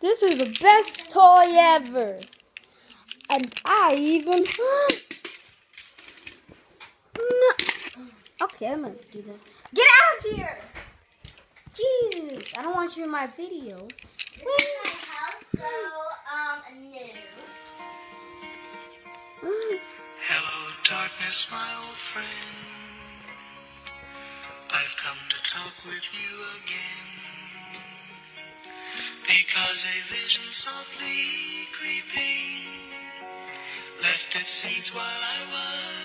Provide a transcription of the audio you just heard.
This is the best toy ever. And I even... No. Okay, I'm gonna do that. Get out of here! Jesus, I don't want you in my video. This is my house, so, no. Hello, darkness, my old friend. I've come to talk with you again. Because a vision softly creeping left its seeds while I was